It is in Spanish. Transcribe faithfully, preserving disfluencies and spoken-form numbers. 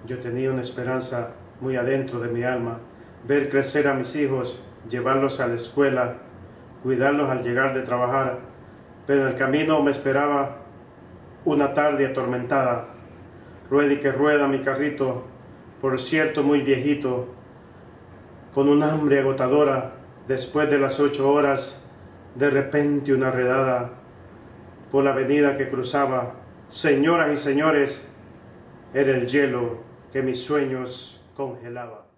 Yo tenía una esperanza muy adentro de mi alma, ver crecer a mis hijos, llevarlos a la escuela, cuidarlos al llegar de trabajar, pero en el camino me esperaba una tarde atormentada. Rueda y que rueda mi carrito, por cierto muy viejito, con un hambre agotadora. Después de las ocho horas, de repente una redada por la avenida que cruzaba. Señoras y señores, era el hielo que mis sueños congelaba.